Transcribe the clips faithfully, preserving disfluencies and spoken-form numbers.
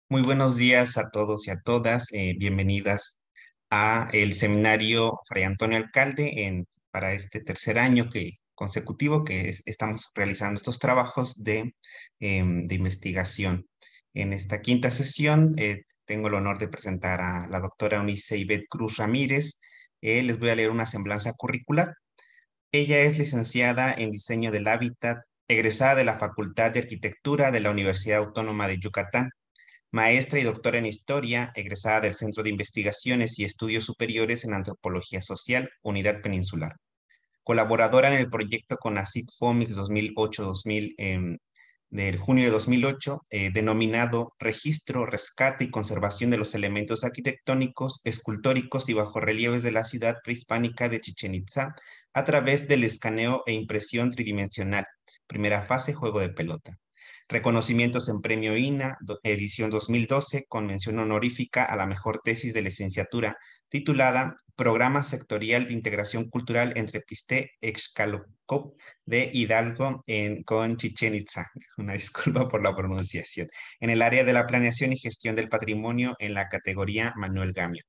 Muy buenos días a todos y a todas. Eh, bienvenidas a el seminario Fray Antonio Alcalde en, para este tercer año que, consecutivo que es- estamos realizando estos trabajos de, em, de investigación. En esta quinta sesión eh, tengo el honor de presentar a la doctora Eunice Ivette Cruz Ramírez. Eh, les voy a leer una semblanza curricular. Ella es licenciada en Diseño del Hábitat, egresada de la Facultad de Arquitectura de la Universidad Autónoma de Yucatán, maestra y doctora en Historia, egresada del Centro de Investigaciones y Estudios Superiores en Antropología Social, Unidad Peninsular. Colaboradora en el proyecto CONACYT FOMIX dos mil ocho-dos mil, em, del junio de dos mil ocho, eh, denominado Registro, Rescate y Conservación de los Elementos Arquitectónicos, Escultóricos y Bajorrelieves de la Ciudad Prehispánica de Chichén Itzá a través del escaneo e impresión tridimensional. Primera fase, juego de pelota. Reconocimientos en Premio I N A, do- edición dos mil doce, con mención honorífica a la mejor tesis de licenciatura, titulada Programa Sectorial de Integración Cultural entre Piste Excalcop de Hidalgo en, con Chichén Itzá. Una disculpa por la pronunciación. En el área de la planeación y gestión del patrimonio en la categoría Manuel Gamio.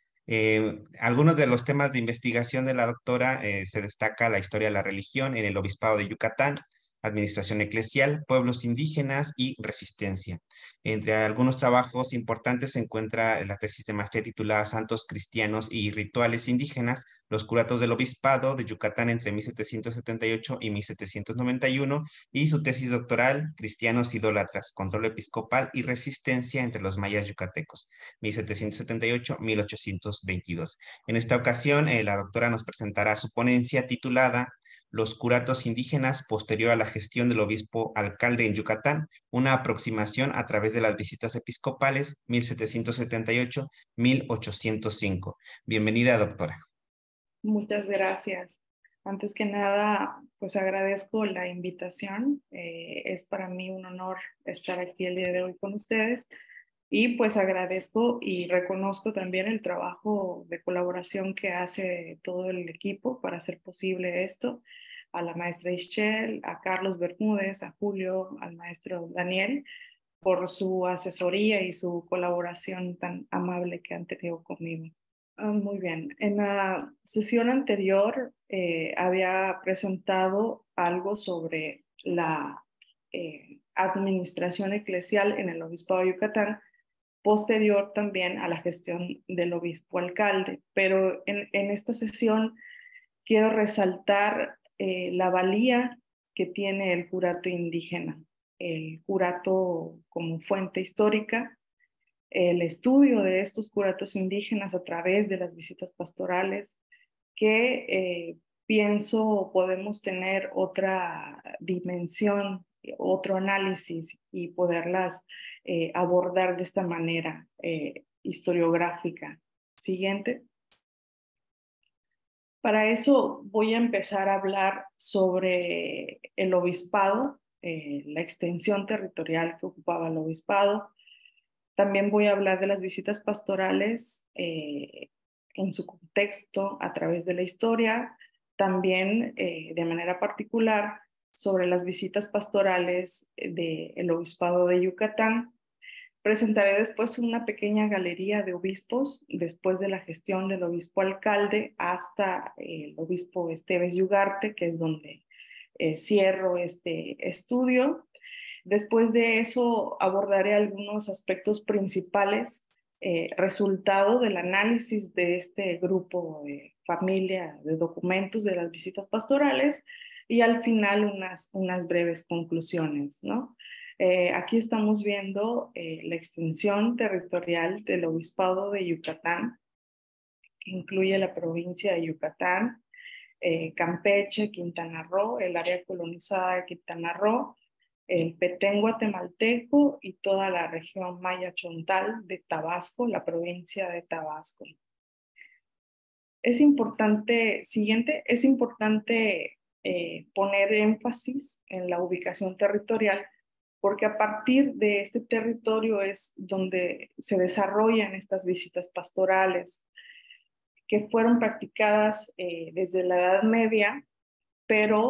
Eh, algunos de los temas de investigación de la doctora eh, se destaca la historia de la religión en el Obispado de Yucatán, administración eclesial, pueblos indígenas y resistencia. Entre algunos trabajos importantes se encuentra la tesis de maestría titulada Santos Cristianos y Rituales Indígenas, los curatos del Obispado de Yucatán entre mil setecientos setenta y ocho y mil setecientos noventa y uno, y su tesis doctoral Cristianos idólatras, control episcopal y resistencia entre los mayas yucatecos mil setecientos setenta y ocho a mil ochocientos veintidós. En esta ocasión, eh, la doctora nos presentará su ponencia titulada Los curatos indígenas posterior a la gestión del obispo alcalde en Yucatán, una aproximación a través de las visitas episcopales mil setecientos setenta y ocho a mil ochocientos cinco. Bienvenida, doctora. Muchas gracias. Antes que nada, pues agradezco la invitación. Eh, es para mí un honor estar aquí el día de hoy con ustedes y pues agradezco y reconozco también el trabajo de colaboración que hace todo el equipo para hacer posible esto. A la maestra Ischel, a Carlos Bermúdez, a Julio, al maestro Daniel, por su asesoría y su colaboración tan amable que han tenido conmigo. Ah, muy bien. En la sesión anterior eh, había presentado algo sobre la eh, administración eclesial en el Obispado de Yucatán, posterior también a la gestión del obispo alcalde. Pero en, en esta sesión quiero resaltar eh, la valía que tiene el curato indígena, el curato como fuente histórica, el estudio de estos curatos indígenas a través de las visitas pastorales, que eh, pienso podemos tener otra dimensión, otro análisis y poderlas eh, abordar de esta manera eh, historiográfica. Siguiente. Para eso voy a empezar a hablar sobre el obispado, eh, la extensión territorial que ocupaba el obispado. También voy a hablar de las visitas pastorales eh, en su contexto a través de la historia. También eh, de manera particular sobre las visitas pastorales del obispado de Yucatán. Presentaré después una pequeña galería de obispos, después de la gestión del obispo alcalde hasta el obispo Esteves Ugarte, que es donde eh, cierro este estudio. Después de eso abordaré algunos aspectos principales, eh, resultado del análisis de este grupo de familia de documentos de las visitas pastorales y al final unas, unas breves conclusiones, ¿no? Eh, aquí estamos viendo eh, la extensión territorial del Obispado de Yucatán, que incluye la provincia de Yucatán, eh, Campeche, Quintana Roo, el área colonizada de Quintana Roo, el Petén guatemalteco y toda la región maya chontal de Tabasco, la provincia de Tabasco. Es importante, siguiente, es importante eh, poner énfasis en la ubicación territorial porque a partir de este territorio es donde se desarrollan estas visitas pastorales que fueron practicadas eh, desde la Edad Media, pero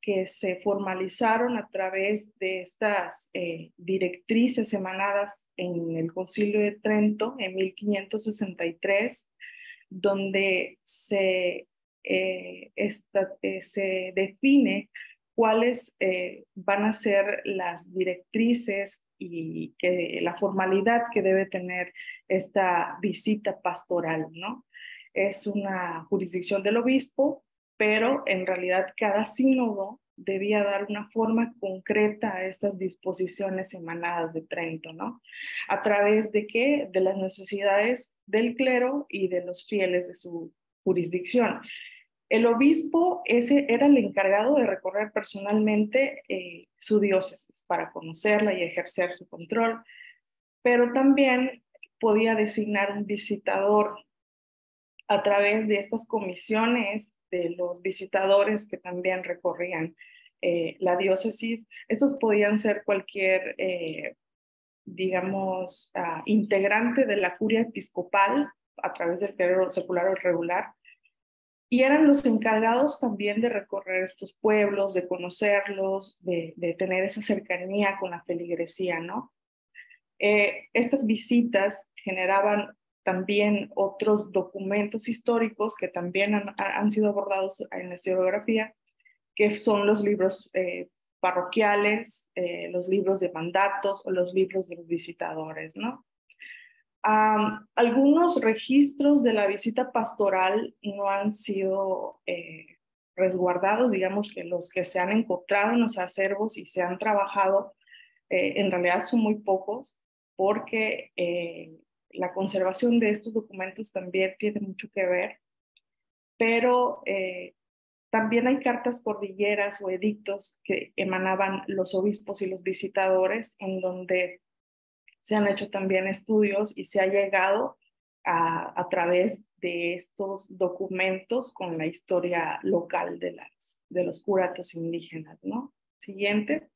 que se formalizaron a través de estas eh, directrices emanadas en el Concilio de Trento en mil quinientos sesenta y tres, donde se, eh, esta, eh, se define cuáles eh, van a ser las directrices y que, la formalidad que debe tener esta visita pastoral, ¿no? Es una jurisdicción del obispo, pero en realidad cada sínodo debía dar una forma concreta a estas disposiciones emanadas de Trento, ¿no? ¿A través de qué? De las necesidades del clero y de los fieles de su jurisdicción. El obispo ese era el encargado de recorrer personalmente eh, su diócesis para conocerla y ejercer su control, pero también podía designar un visitador a través de estas comisiones de los visitadores que también recorrían eh, la diócesis. Estos podían ser cualquier, eh, digamos, uh, integrante de la curia episcopal a través del clero secular o regular, y eran los encargados también de recorrer estos pueblos, de conocerlos, de, de tener esa cercanía con la feligresía, ¿no? Eh, estas visitas generaban también otros documentos históricos que también han, han sido abordados en la historiografía, que son los libros eh, parroquiales, eh, los libros de mandatos o los libros de los visitadores, ¿no? Um, algunos registros de la visita pastoral no han sido eh, resguardados, digamos que los que se han encontrado en los acervos y se han trabajado eh, en realidad son muy pocos, porque eh, la conservación de estos documentos también tiene mucho que ver, pero eh, también hay cartas cordilleras o edictos que emanaban los obispos y los visitadores, en donde se han hecho también estudios y se ha llegado a, a través de estos documentos con la historia local de, las, de los curatos indígenas, ¿no? Siguiente.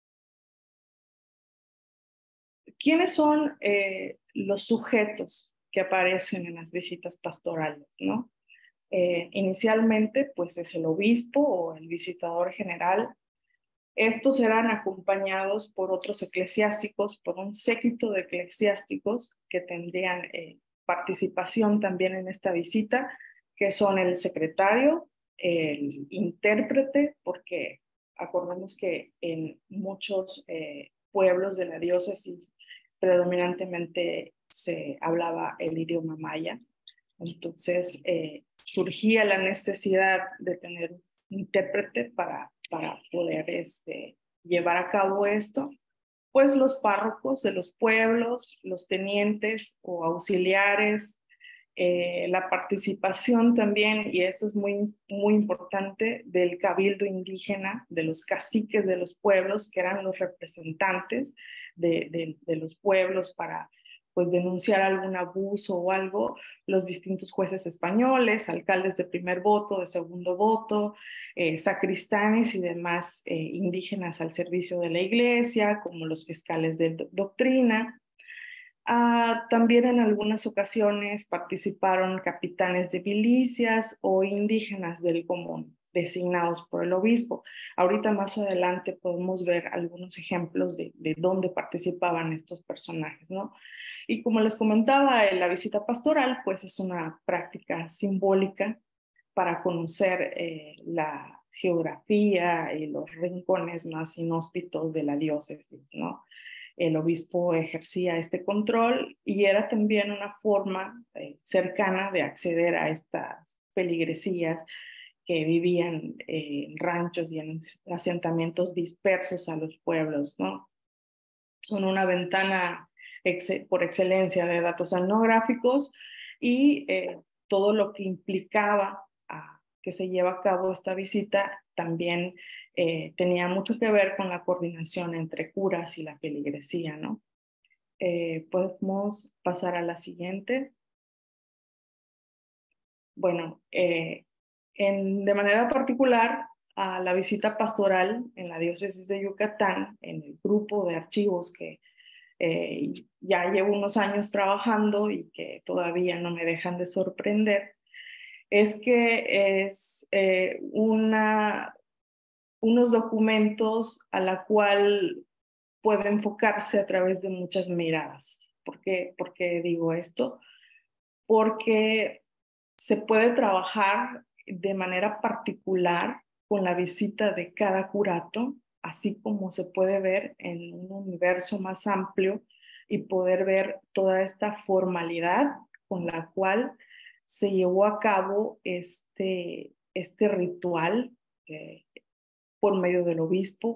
¿Quiénes son eh, los sujetos que aparecen en las visitas pastorales, ¿no? Eh, inicialmente, pues es el obispo o el visitador general. Estos eran acompañados por otros eclesiásticos, por un séquito de eclesiásticos que tendrían eh, participación también en esta visita, que son el secretario, el intérprete, porque acordemos que en muchos eh, pueblos de la diócesis predominantemente se hablaba el idioma maya. Entonces eh, surgía la necesidad de tener un intérprete para, para poder este, llevar a cabo esto. Pues los párrocos de los pueblos, los tenientes o auxiliares, eh, la participación también, y esto es muy, muy importante, del cabildo indígena, de los caciques de los pueblos, que eran los representantes de, de, de los pueblos para pues denunciar algún abuso o algo, los distintos jueces españoles, alcaldes de primer voto, de segundo voto, eh, sacristanes y demás eh, indígenas al servicio de la iglesia, como los fiscales de do doctrina. Ah, también en algunas ocasiones participaron capitanes de milicias o indígenas del común, designados por el obispo. Ahorita más adelante podemos ver algunos ejemplos de, de dónde participaban estos personajes, ¿no? Y como les comentaba, la visita pastoral pues es una práctica simbólica para conocer eh, la geografía y los rincones más inhóspitos de la diócesis, ¿no? El obispo ejercía este control y era también una forma eh, cercana de acceder a estas feligresías que vivían eh, en ranchos y en asentamientos dispersos a los pueblos, ¿no? Son una ventana ex por excelencia de datos etnográficos y eh, todo lo que implicaba a que se lleva a cabo esta visita también eh, tenía mucho que ver con la coordinación entre curas y la feligresía, ¿no? Eh, podemos pasar a la siguiente. Bueno, eh, en, de manera particular, a la visita pastoral en la diócesis de Yucatán, en el grupo de archivos que eh, ya llevo unos años trabajando y que todavía no me dejan de sorprender, es que es eh, una, unos documentos a la cual puede enfocarse a través de muchas miradas. ¿Por qué, ¿Por qué digo esto? Porque se puede trabajar de manera particular con la visita de cada curato, así como se puede ver en un universo más amplio y poder ver toda esta formalidad con la cual se llevó a cabo este, este ritual eh, por medio del obispo,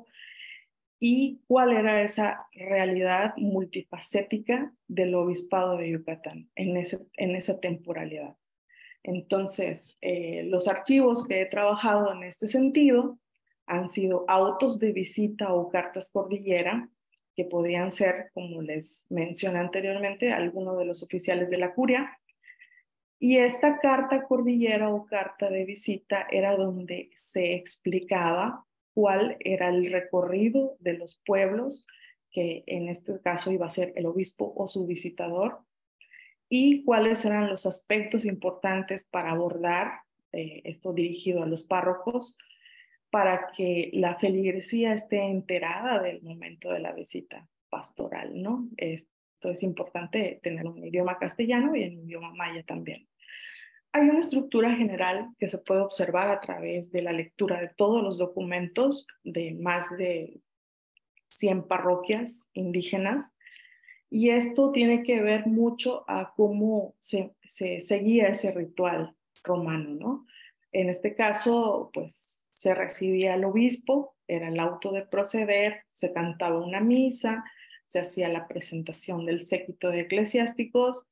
y cuál era esa realidad multifacética del obispado de Yucatán en, ese, en esa temporalidad. Entonces, eh, los archivos que he trabajado en este sentido han sido autos de visita o cartas cordillera, que podían ser, como les mencioné anteriormente, algunos de los oficiales de la curia. Y esta carta cordillera o carta de visita era donde se explicaba cuál era el recorrido de los pueblos, que en este caso iba a ser el obispo o su visitador, y cuáles eran los aspectos importantes para abordar, eh, esto dirigido a los párrocos, para que la feligresía esté enterada del momento de la visita pastoral, ¿no? Esto es importante tener un idioma castellano y en idioma maya también. Hay una estructura general que se puede observar a través de la lectura de todos los documentos de más de cien parroquias indígenas, y esto tiene que ver mucho a cómo se, se seguía ese ritual romano, ¿no? En este caso, pues se recibía al obispo, era el auto de proceder, se cantaba una misa, se hacía la presentación del séquito de eclesiásticos.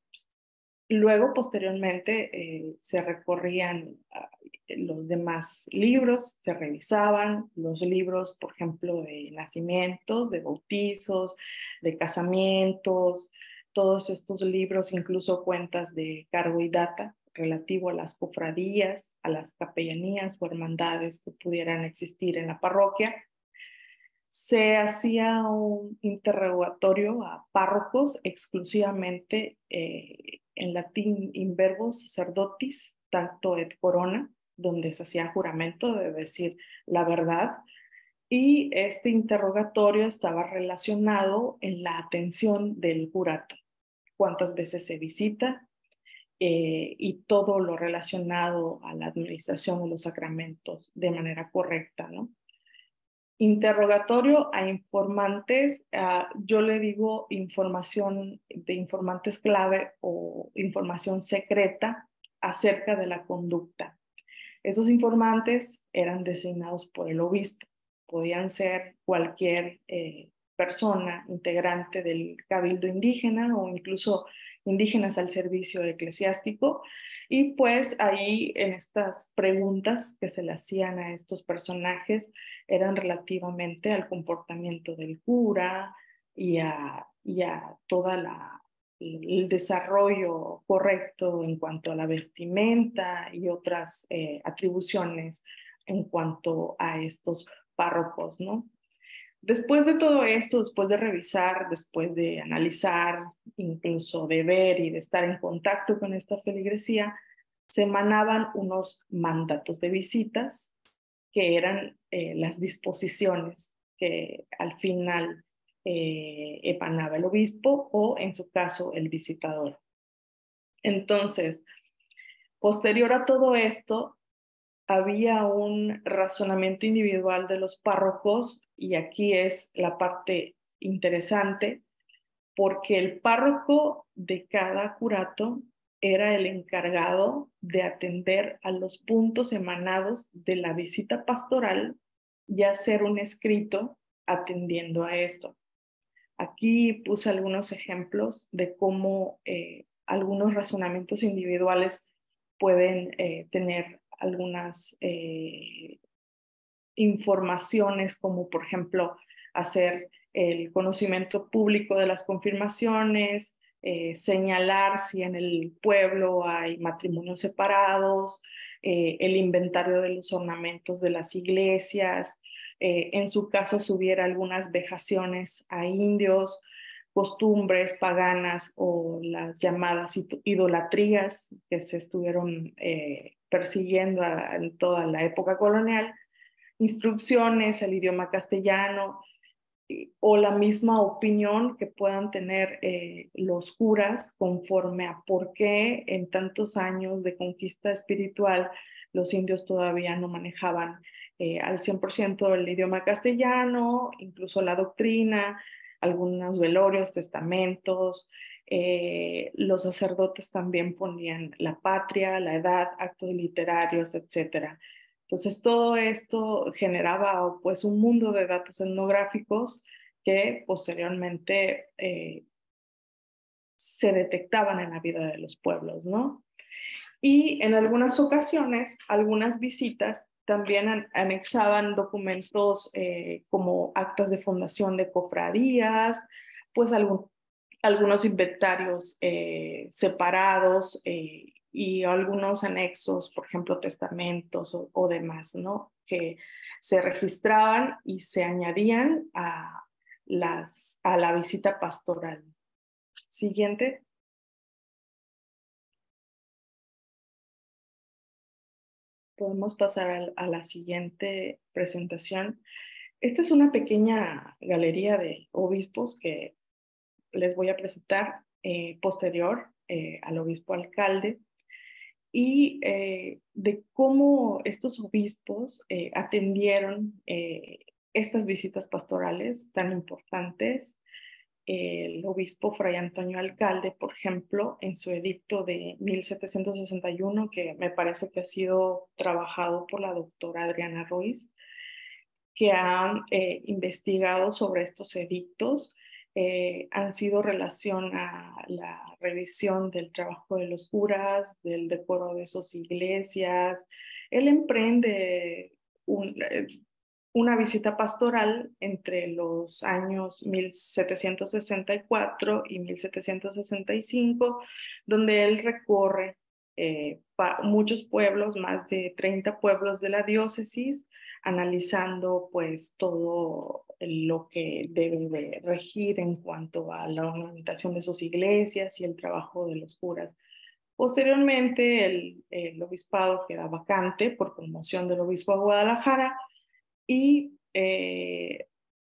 Luego, posteriormente, eh, se recorrían uh, los demás libros, se revisaban los libros, por ejemplo, de nacimientos, de bautizos, de casamientos, todos estos libros, incluso cuentas de cargo y data relativo a las cofradías, a las capellanías o hermandades que pudieran existir en la parroquia. Se hacía un interrogatorio a párrocos exclusivamente eh, en latín in verbo sacerdotis, tanto et corona, donde se hacía juramento de decir la verdad, y este interrogatorio estaba relacionado en la atención del curato, cuántas veces se visita eh, y todo lo relacionado a la administración de los sacramentos de manera correcta, ¿no? Interrogatorio a informantes, uh, yo le digo información de informantes clave o información secreta acerca de la conducta. Esos informantes eran designados por el obispo, podían ser cualquier eh, persona integrante del cabildo indígena o incluso indígenas al servicio eclesiástico. Y pues ahí en estas preguntas que se le hacían a estos personajes eran relativamente al comportamiento del cura y a, y a toda la el desarrollo correcto en cuanto a la vestimenta y otras eh, atribuciones en cuanto a estos párrocos, ¿no? Después de todo esto, después de revisar, después de analizar, incluso de ver y de estar en contacto con esta feligresía, se emanaban unos mandatos de visitas que eran eh, las disposiciones que al final eh, emanaba el obispo o en su caso el visitador. Entonces, posterior a todo esto, había un razonamiento individual de los párrocos, y aquí es la parte interesante, porque el párroco de cada curato era el encargado de atender a los puntos emanados de la visita pastoral y hacer un escrito atendiendo a esto. Aquí puse algunos ejemplos de cómo eh, algunos razonamientos individuales pueden eh, tener algunas eh, informaciones, como por ejemplo hacer el conocimiento público de las confirmaciones, eh, señalar si en el pueblo hay matrimonios separados, eh, el inventario de los ornamentos de las iglesias, eh, en su caso si hubiera algunas vejaciones a indios, costumbres paganas o las llamadas idolatrías que se estuvieron eh, persiguiendo a, en toda la época colonial. instrucciones, el idioma castellano, o la misma opinión que puedan tener eh, los curas conforme a por qué en tantos años de conquista espiritual los indios todavía no manejaban eh, al cien por ciento el idioma castellano, incluso la doctrina, algunos velorios, testamentos. Eh, los sacerdotes también ponían la patria, la edad, actos literarios, etcétera. Entonces, todo esto generaba pues un mundo de datos etnográficos que posteriormente eh, se detectaban en la vida de los pueblos, ¿no? Y en algunas ocasiones, algunas visitas también an anexaban documentos eh, como actas de fundación de cofradías, pues algún, algunos inventarios eh, separados eh, y algunos anexos, por ejemplo, testamentos o, o demás, ¿no? Que se registraban y se añadían a, las, a la visita pastoral. Siguiente. Podemos pasar a, a la siguiente presentación. Esta es una pequeña galería de obispos que les voy a presentar eh, posterior eh, al obispo alcalde y eh, de cómo estos obispos eh, atendieron eh, estas visitas pastorales tan importantes. El obispo Fray Antonio Alcalde, por ejemplo, en su edicto de mil setecientos sesenta y uno, que me parece que ha sido trabajado por la doctora Adriana Ruiz, que han eh, investigado sobre estos edictos, eh, han sido relación a la revisión del trabajo de los curas, del decoro de sus iglesias. Él emprende un, eh, una visita pastoral entre los años mil setecientos sesenta y cuatro y mil setecientos sesenta y cinco, donde él recorre eh, muchos pueblos, más de treinta pueblos de la diócesis, analizando pues todo lo que debe de regir en cuanto a la ornamentación de sus iglesias y el trabajo de los curas. Posteriormente, el, el obispado queda vacante por promoción del obispo de Guadalajara y eh,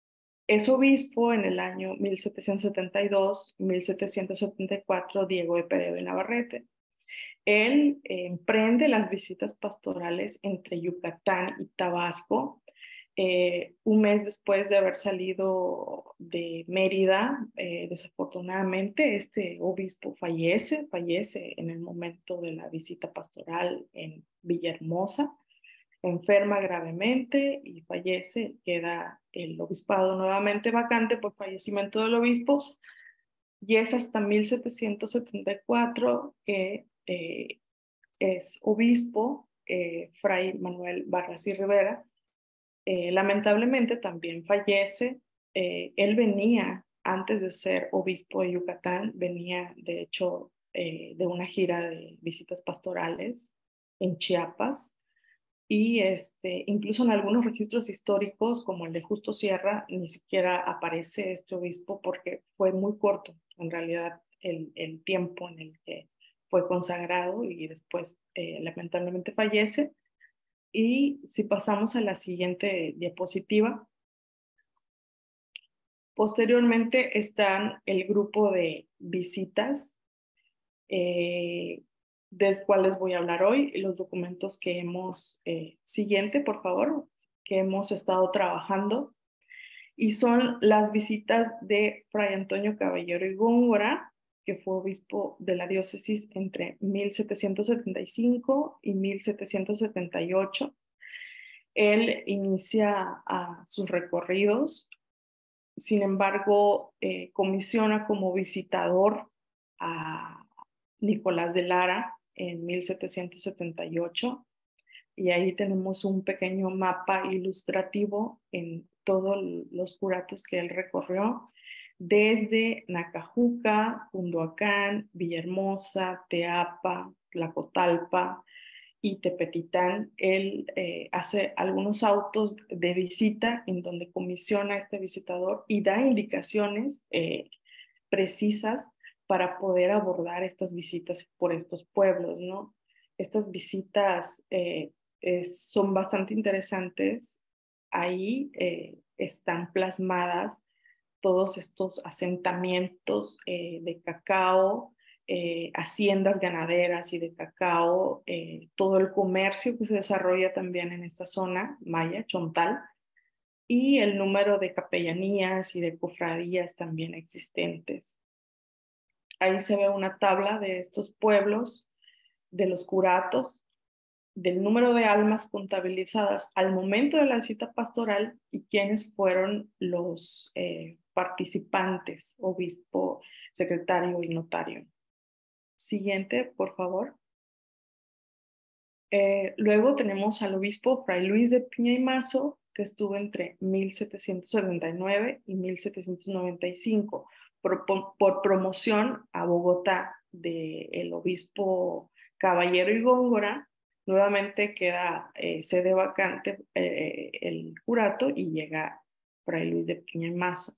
es obispo en el año mil setecientos setenta y dos mil setecientos setenta y cuatro Diego de Peredo y Navarrete. Él eh, emprende las visitas pastorales entre Yucatán y Tabasco. Eh, un mes después de haber salido de Mérida, eh, desafortunadamente este obispo fallece, fallece en el momento de la visita pastoral en Villahermosa, enferma gravemente y fallece, queda el obispado nuevamente vacante por fallecimiento del obispo, y es hasta mil setecientos setenta y cuatro que eh, es obispo eh, Fray Manuel Barras y Rivera. Eh, lamentablemente también fallece. Eh, él venía, antes de ser obispo de Yucatán, venía de hecho eh, de una gira de visitas pastorales en Chiapas. Y este, incluso en algunos registros históricos, como el de Justo Sierra, ni siquiera aparece este obispo porque fue muy corto, en realidad, el, el tiempo en el que fue consagrado y después eh, lamentablemente fallece. Y si pasamos a la siguiente diapositiva, posteriormente están el grupo de visitas eh, de los cuales voy a hablar hoy, los documentos que hemos, eh, siguiente por favor, que hemos estado trabajando, y son las visitas de Fray Antonio Caballero y Góngora, que fue obispo de la diócesis entre mil setecientos setenta y cinco y mil setecientos setenta y ocho. Él inicia a sus recorridos, sin embargo, eh, comisiona como visitador a Nicolás de Lara en mil setecientos setenta y ocho, y ahí tenemos un pequeño mapa ilustrativo en todos los curatos que él recorrió, desde Nacajuca, Cunduacán, Villahermosa, Teapa, Tlacotalpa y Tepetitán. Él eh, hace algunos autos de visita en donde comisiona a este visitador y da indicaciones eh, precisas para poder abordar estas visitas por estos pueblos, ¿no? Estas visitas eh, es, son bastante interesantes Ahí eh, están plasmadas todos estos asentamientos eh, de cacao, eh, haciendas ganaderas y de cacao, eh, todo el comercio que se desarrolla también en esta zona, Maya, Chontal, y el número de capellanías y de cofradías también existentes. Ahí se ve una tabla de estos pueblos, de los curatos, del número de almas contabilizadas al momento de la visita pastoral y quiénes fueron los eh, participantes, obispo, secretario y notario. Siguiente, por favor. Eh, luego tenemos al obispo Fray Luis de Piña y Mazo, que estuvo entre mil setecientos setenta y nueve y mil setecientos noventa y cinco, por, por promoción a Bogotá del obispo Caballero y Góngora. Nuevamente queda eh, sede vacante eh, el curato y llega Fray Luis de Piña y Mazo.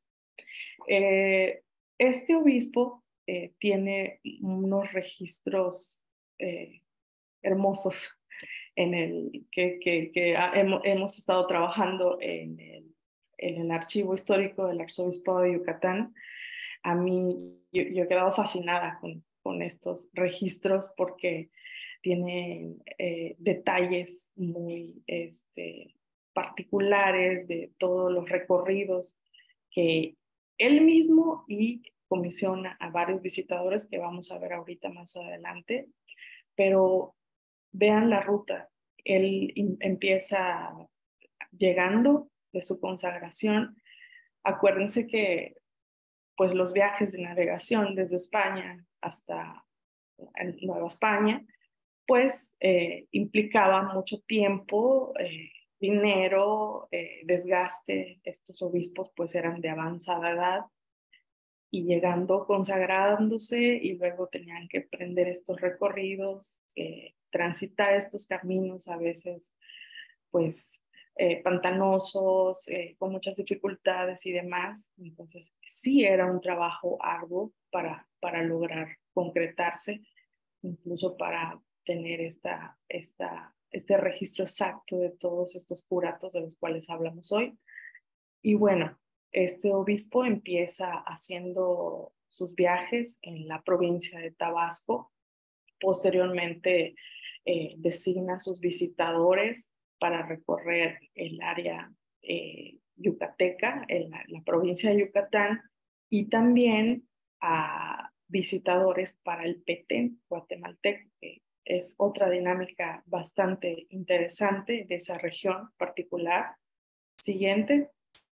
Eh, este obispo eh, tiene unos registros eh, hermosos en el que, que, que hemos, hemos estado trabajando en el, en el archivo histórico del Arzobispado de Yucatán. A mí, yo, yo he quedado fascinada con, con estos registros porque tienen eh, detalles muy este, particulares de todos los recorridos que él mismo y comisiona a varios visitadores que vamos a ver ahorita más adelante, pero vean la ruta. Él empieza llegando de su consagración. Acuérdense que pues los viajes de navegación desde España hasta Nueva España, pues eh, implicaba mucho tiempo, eh, dinero, eh, desgaste. Estos obispos pues eran de avanzada edad y llegando, consagrándose y luego tenían que emprender estos recorridos, eh, transitar estos caminos a veces pues eh, pantanosos, eh, con muchas dificultades y demás. Entonces sí era un trabajo arduo para, para lograr concretarse, incluso para tener esta, esta, este registro exacto de todos estos curatos de los cuales hablamos hoy. Y bueno, este obispo empieza haciendo sus viajes en la provincia de Tabasco. Posteriormente eh, designa sus visitadores para recorrer el área eh, yucateca, en la, la provincia de Yucatán, y también a visitadores para el Petén guatemalteco, que es otra dinámica bastante interesante de esa región particular. Siguiente.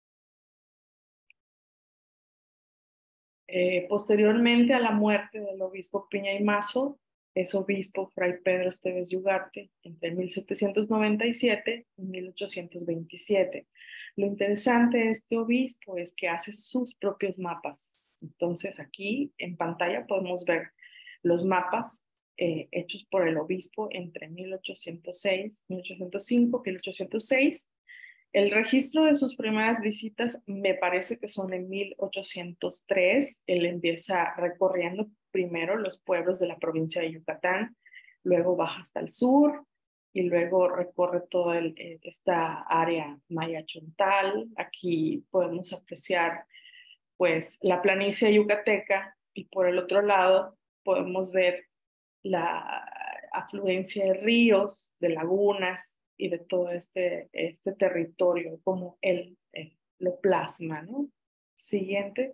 Eh, posteriormente a la muerte del obispo Piña y Mazo, es obispo Fray Pedro Esteves de Ugarte entre mil setecientos noventa y siete y mil ochocientos veintisiete. Lo interesante de este obispo es que hace sus propios mapas. Entonces aquí en pantalla podemos ver los mapas eh, hechos por el obispo entre mil ochocientos seis, mil ochocientos cinco, mil ochocientos seis. El registro de sus primeras visitas me parece que son en mil ochocientos tres. Él empieza recorriendo primero los pueblos de la provincia de Yucatán, luego baja hasta el sur y luego recorre toda el, esta área maya chontal. Aquí podemos apreciar pues la planicie yucateca y por el otro lado podemos ver la afluencia de ríos, de lagunas y de todo este, este territorio, como él, él lo plasma, ¿no? Siguiente.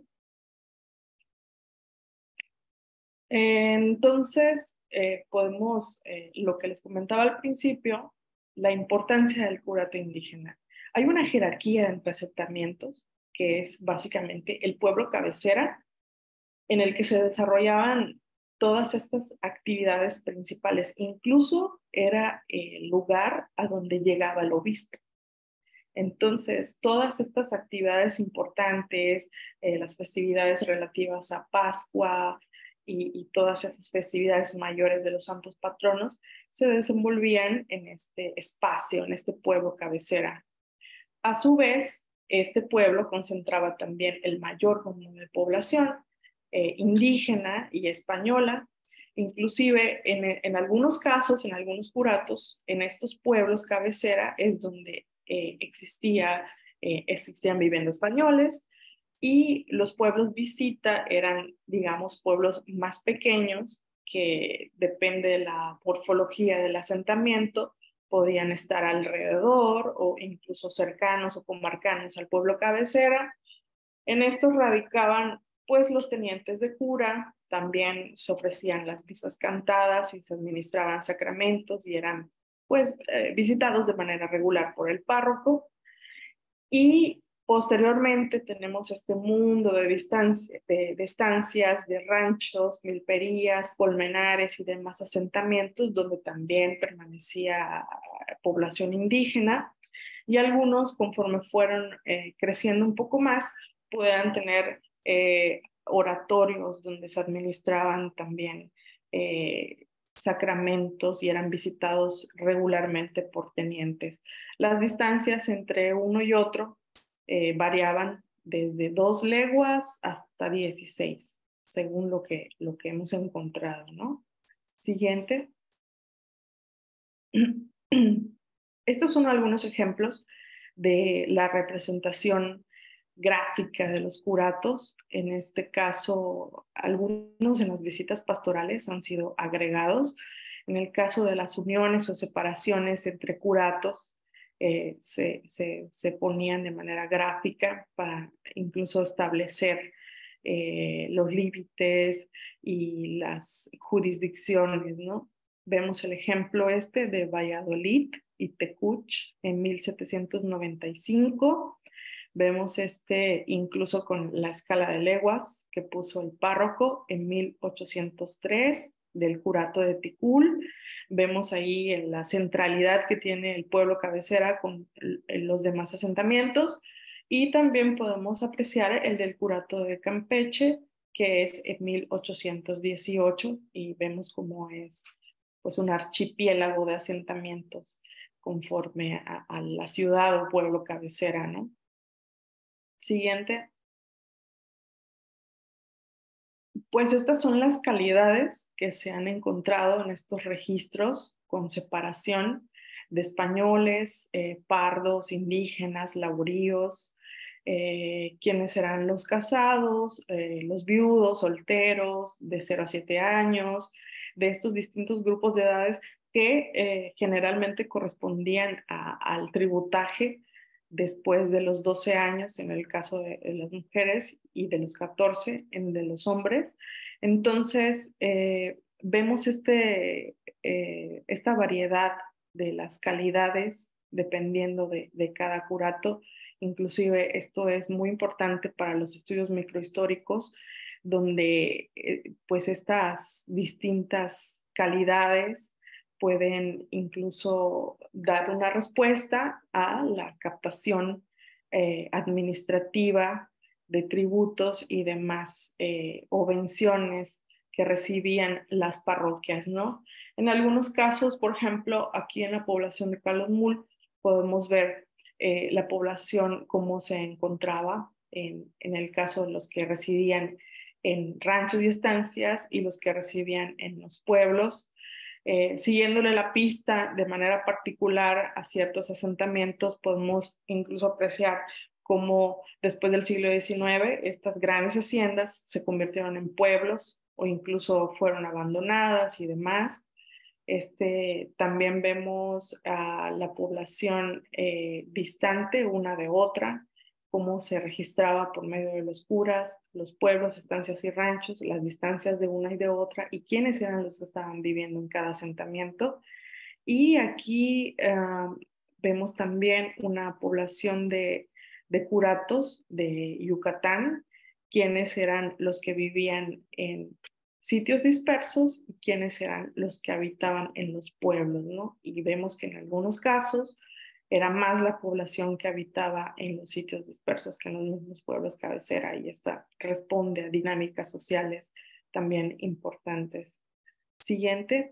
Entonces, eh, podemos, eh, lo que les comentaba al principio, la importancia del curato indígena. Hay una jerarquía de asentamientos, que es básicamente el pueblo cabecera, en el que se desarrollaban todas estas actividades principales. Incluso era el lugar a donde llegaba el obispo. Entonces, todas estas actividades importantes, eh, las festividades relativas a Pascua y, y todas esas festividades mayores de los santos patronos, se desenvolvían en este espacio, en este pueblo cabecera. A su vez, este pueblo concentraba también el mayor número de población eh, indígena y española. Inclusive en, en algunos casos, en algunos curatos, en estos pueblos cabecera es donde eh, existía, eh, existían viviendo españoles, y los pueblos visita eran, digamos, pueblos más pequeños que depende de la morfología del asentamiento, podían estar alrededor o incluso cercanos o comarcanos al pueblo cabecera. En estos radicaban pues los tenientes de cura, también se ofrecían las misas cantadas y se administraban sacramentos y eran pues eh, visitados de manera regular por el párroco. Y posteriormente tenemos este mundo de, distancia, de, de estancias, de ranchos, milperías, colmenares y demás asentamientos donde también permanecía población indígena, y algunos, conforme fueron eh, creciendo un poco más, pudieran tener eh, oratorios donde se administraban también eh, sacramentos y eran visitados regularmente por tenientes. Las distancias entre uno y otro eh, variaban desde dos leguas hasta dieciséis, según lo que, lo que hemos encontrado, ¿no? Siguiente. Estos son algunos ejemplos de la representación gráfica de los curatos. En este caso, algunos en las visitas pastorales han sido agregados. En el caso de las uniones o separaciones entre curatos, eh, se, se, se ponían de manera gráfica para incluso establecer eh, los límites y las jurisdicciones, ¿no? Vemos el ejemplo este de Valladolid y Tecuch en mil setecientos noventa y cinco. Vemos este incluso con la escala de leguas que puso el párroco en mil ochocientos tres del curato de Ticul. Vemos ahí en la centralidad que tiene el pueblo cabecera con los demás asentamientos, y también podemos apreciar el del curato de Campeche, que es en mil ochocientos dieciocho, y vemos cómo es pues un archipiélago de asentamientos conforme a, a la ciudad o pueblo cabecera, ¿no? Siguiente. Pues estas son las calidades que se han encontrado en estos registros con separación de españoles, eh, pardos, indígenas, lauríos, eh, quiénes serán los casados, eh, los viudos, solteros, de cero a siete años, de estos distintos grupos de edades que eh, generalmente correspondían a, al tributaje después de los doce años en el caso de, de las mujeres y de los catorce en el de los hombres. Entonces, eh, vemos este, eh, esta variedad de las calidades dependiendo de, de cada curato. Inclusive esto es muy importante para los estudios microhistóricos, donde eh, pues estas distintas calidades pueden incluso dar una respuesta a la captación eh, administrativa de tributos y demás eh, obenciones que recibían las parroquias, ¿no? En algunos casos, por ejemplo, aquí en la población de Calakmul, podemos ver eh, la población cómo se encontraba en, en el caso de los que residían en ranchos y estancias y los que residían en los pueblos. Eh, siguiéndole la pista de manera particular a ciertos asentamientos, podemos incluso apreciar cómo después del siglo diecinueve estas grandes haciendas se convirtieron en pueblos o incluso fueron abandonadas y demás. Este, también vemos a la población eh, distante una de otra, cómo se registraba por medio de los curas, los pueblos, estancias y ranchos, las distancias de una y de otra y quiénes eran los que estaban viviendo en cada asentamiento. Y aquí uh, vemos también una población de, de curatos de Yucatán, quienes eran los que vivían en sitios dispersos y quienes eran los que habitaban en los pueblos, ¿no? Y vemos que en algunos casos era más la población que habitaba en los sitios dispersos que en los mismos pueblos cabecera, y esta responde a dinámicas sociales también importantes. Siguiente.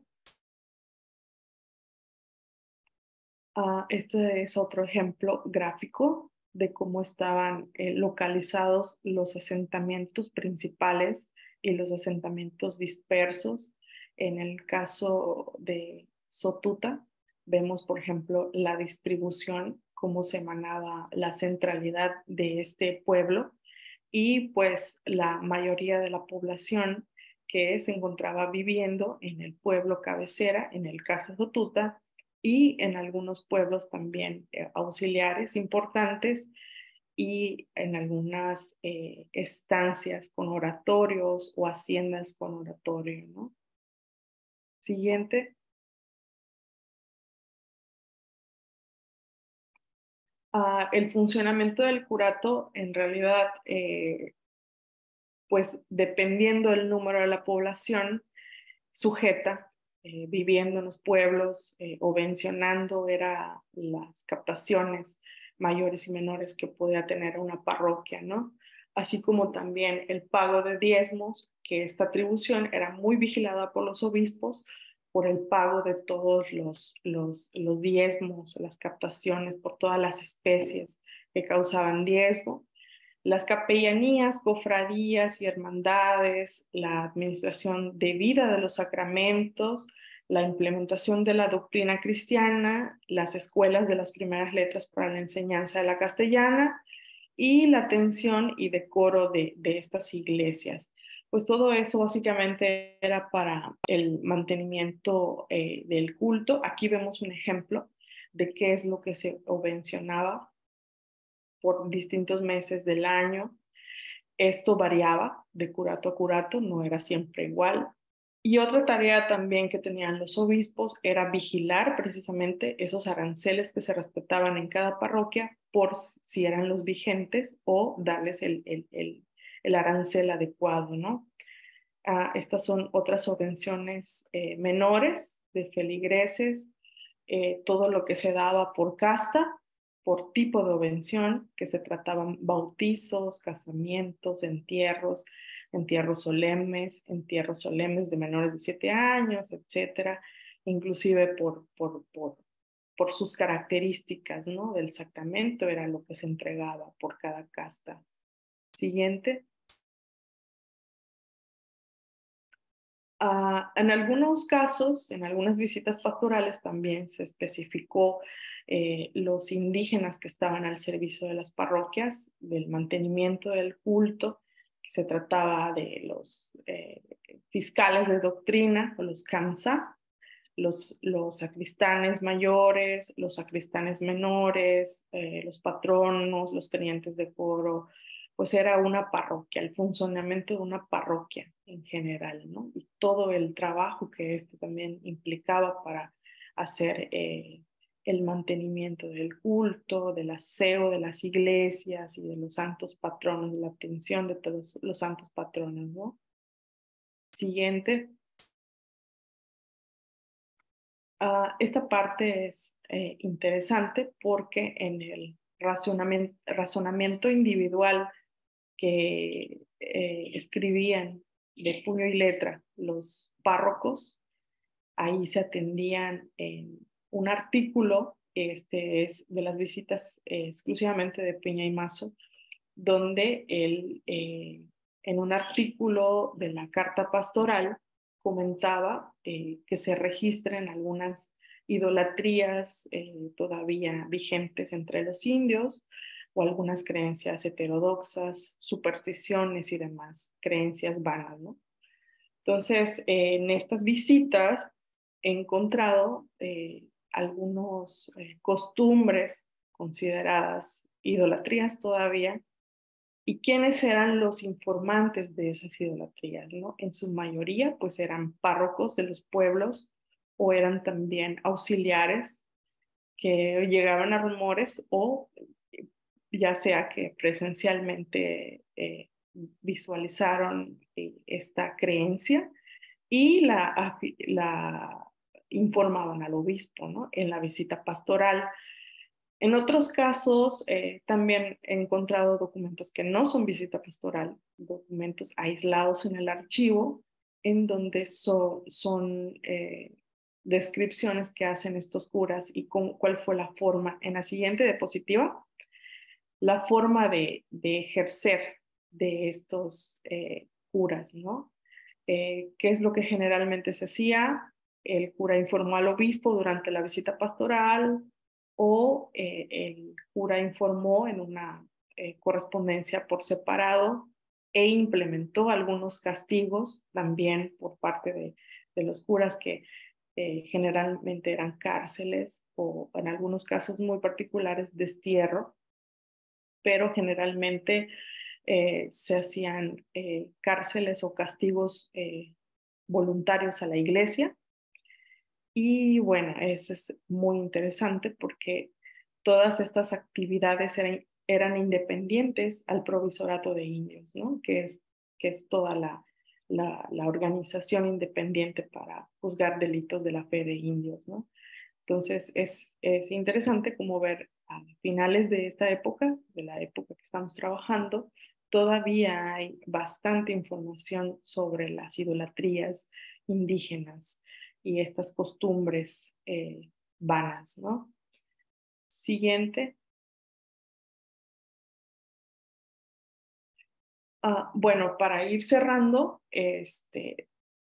Uh, este es otro ejemplo gráfico de cómo estaban eh, localizados los asentamientos principales y los asentamientos dispersos. En el caso de Sotuta, Vemos, por ejemplo, la distribución, cómo se emanaba la centralidad de este pueblo y pues la mayoría de la población que se encontraba viviendo en el pueblo cabecera, en el caso Sotuta, y en algunos pueblos también eh, auxiliares importantes y en algunas eh, estancias con oratorios o haciendas con oratorio, ¿no? Siguiente. Uh, el funcionamiento del curato en realidad, eh, pues dependiendo del número de la población sujeta, eh, viviendo en los pueblos eh, o vencionando era las captaciones mayores y menores que podía tener una parroquia, ¿no? Así como también el pago de diezmos, que esta atribución era muy vigilada por los obispos por el pago de todos los, los, los diezmos, las captaciones, por todas las especies que causaban diezmo. Las capellanías, cofradías y hermandades, la administración debida de los sacramentos, la implementación de la doctrina cristiana, las escuelas de las primeras letras para la enseñanza de la castellana y la atención y decoro de, de estas iglesias. Pues todo eso básicamente era para el mantenimiento eh, del culto. Aquí vemos un ejemplo de qué es lo que se mencionaba por distintos meses del año. Esto variaba de curato a curato, no era siempre igual. Y otra tarea también que tenían los obispos era vigilar precisamente esos aranceles que se respetaban en cada parroquia por si eran los vigentes o darles el, el, el, el arancel adecuado, ¿no? Ah, estas son otras subvenciones eh, menores de feligreses, eh, todo lo que se daba por casta, por tipo de obvención, que se trataban bautizos, casamientos, entierros, entierros solemnes, entierros solemnes de menores de siete años, etcétera, inclusive por, por, por, por sus características, ¿no? Del sacramento era lo que se entregaba por cada casta. Siguiente. Uh, en algunos casos, en algunas visitas pastorales también se especificó eh, los indígenas que estaban al servicio de las parroquias, del mantenimiento del culto, que se trataba de los eh, fiscales de doctrina, o los kamsa, los, los sacristanes mayores, los sacristanes menores, eh, los patronos, los tenientes de coro, pues era una parroquia, el funcionamiento de una parroquia en general, ¿no? Y todo el trabajo que este también implicaba para hacer eh, el mantenimiento del culto, del aseo de las iglesias y de los santos patronos, la atención de todos los santos patronos, ¿no? Siguiente. Uh, esta parte es eh, interesante porque en el razonamiento, razonamiento individual que eh, escribían de puño y letra los párrocos, ahí se atendían en un artículo, este es de las visitas eh, exclusivamente de Peña y Mazo, donde él eh, en un artículo de la carta pastoral comentaba eh, que se registran algunas idolatrías eh, todavía vigentes entre los indios o algunas creencias heterodoxas, supersticiones y demás creencias vanas, ¿no? Entonces, eh, en estas visitas he encontrado eh, algunas eh, costumbres consideradas idolatrías todavía. ¿Y quiénes eran los informantes de esas idolatrías, no? En su mayoría, pues eran párrocos de los pueblos o eran también auxiliares que llegaban a rumores o ya sea que presencialmente eh, visualizaron eh, esta creencia y la, la informaban al obispo, ¿no? En la visita pastoral. En otros casos, eh, también he encontrado documentos que no son visita pastoral, documentos aislados en el archivo, en donde so, son eh, descripciones que hacen estos curas y con, cuál fue la forma, en la siguiente diapositiva, la forma de, de ejercer de estos eh, curas, ¿no? Eh, ¿Qué es lo que generalmente se hacía? el cura informó al obispo durante la visita pastoral o eh, el cura informó en una eh, correspondencia por separado e implementó algunos castigos también por parte de, de los curas que eh, generalmente eran cárceles o en algunos casos muy particulares destierro, pero generalmente eh, se hacían eh, cárceles o castigos eh, voluntarios a la iglesia. Y bueno, eso es muy interesante porque todas estas actividades eran, eran independientes al provisorato de indios, ¿no? Que es, que es toda la, la, la organización independiente para juzgar delitos de la fe de indios, ¿no? Entonces es, es interesante como ver a finales de esta época, de la época que estamos trabajando, todavía hay bastante información sobre las idolatrías indígenas y estas costumbres eh, vanas, ¿no? Siguiente. Ah, bueno, para ir cerrando, este,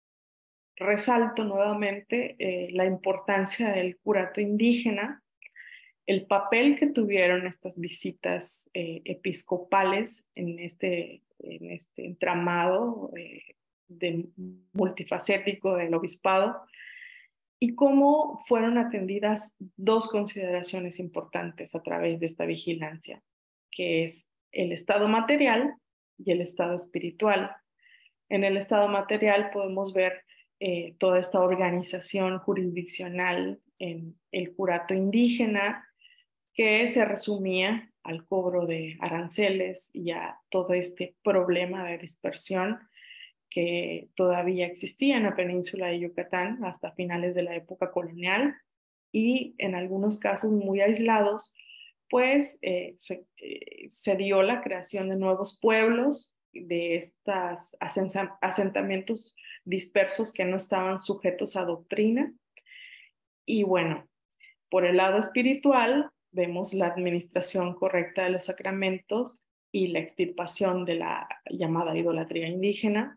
resalto nuevamente eh, la importancia del curato indígena, el papel que tuvieron estas visitas eh, episcopales en este, en este entramado eh, de, multifacético del obispado y cómo fueron atendidas dos consideraciones importantes a través de esta vigilancia, que es el estado material y el estado espiritual. En el estado material podemos ver eh, toda esta organización jurisdiccional en el curato indígena, que se resumía al cobro de aranceles y a todo este problema de dispersión que todavía existía en la península de Yucatán hasta finales de la época colonial y en algunos casos muy aislados, pues eh, se, eh, se dio la creación de nuevos pueblos, de estos asentamientos dispersos que no estaban sujetos a doctrina. Y bueno, por el lado espiritual, vemos la administración correcta de los sacramentos y la extirpación de la llamada idolatría indígena.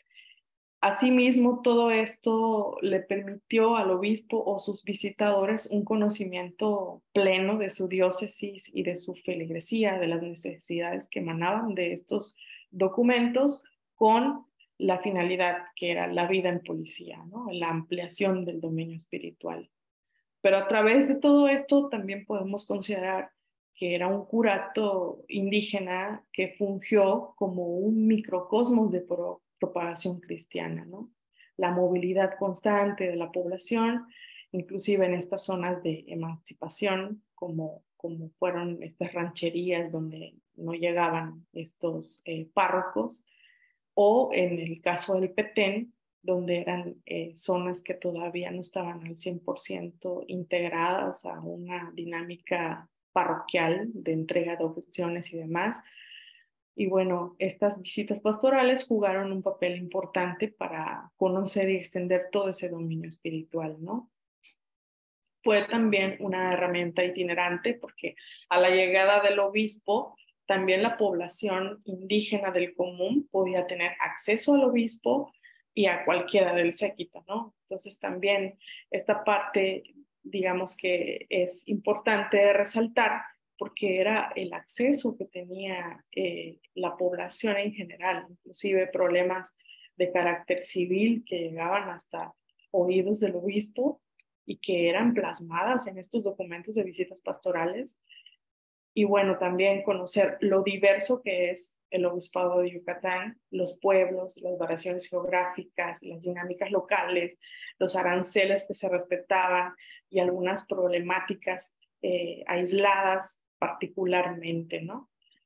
Asimismo, todo esto le permitió al obispo o sus visitadores un conocimiento pleno de su diócesis y de su feligresía, de las necesidades que emanaban de estos documentos, con la finalidad que era la vida en policía, ¿no? La ampliación del dominio espiritual. Pero a través de todo esto también podemos considerar que era un curato indígena que fungió como un microcosmos de pro propagación cristiana, ¿no? La movilidad constante de la población, inclusive en estas zonas de emancipación, como, como fueron estas rancherías donde no llegaban estos eh, párrocos, o en el caso del Petén, donde eran eh, zonas que todavía no estaban al cien por ciento integradas a una dinámica parroquial de entrega de objeciones y demás. Y bueno, estas visitas pastorales jugaron un papel importante para conocer y extender todo ese dominio espiritual, ¿no? Fue también una herramienta itinerante porque a la llegada del obispo, también la población indígena del común podía tener acceso al obispo y a cualquiera del séquito, ¿no? Entonces también esta parte, digamos que es importante resaltar porque era el acceso que tenía eh, la población en general, inclusive problemas de carácter civil que llegaban hasta oídos del obispo y que eran plasmadas en estos documentos de visitas pastorales. Y bueno, también conocer lo diverso que es el obispado de Yucatán, los pueblos, las variaciones geográficas, las dinámicas locales, los aranceles que se respetaban y algunas problemáticas eh, aisladas particularmente, ¿no?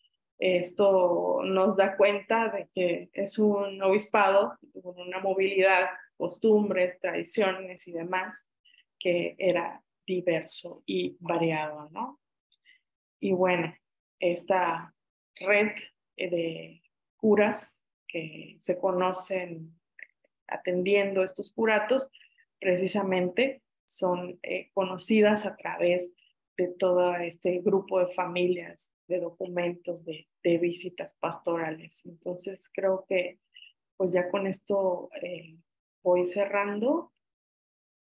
Esto nos da cuenta de que es un obispado con una movilidad, costumbres, tradiciones y demás, que era diverso y variado, ¿no? Y bueno, esta red de curas que se conocen atendiendo estos curatos, precisamente son eh, conocidas a través de todo este grupo de familias, de documentos, de, de visitas pastorales. Entonces creo que pues ya con esto eh, voy cerrando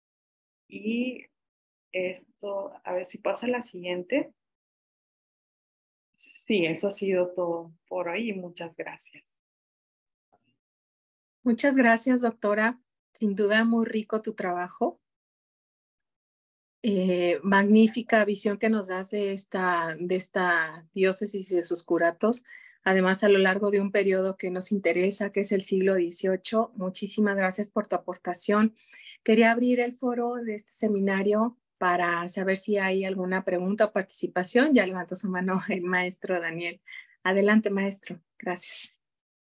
Y esto, a ver si pasa la siguiente. Sí, eso ha sido todo por hoy. Muchas gracias. Muchas gracias, doctora. Sin duda, muy rico tu trabajo. Eh, magnífica visión que nos das de esta, de esta diócesis y de sus curatos. Además, a lo largo de un periodo que nos interesa, que es el siglo dieciocho. Muchísimas gracias por tu aportación. Quería abrir el foro de este seminario para saber si hay alguna pregunta o participación. Ya levantó su mano el maestro Daniel. Adelante, maestro. Gracias.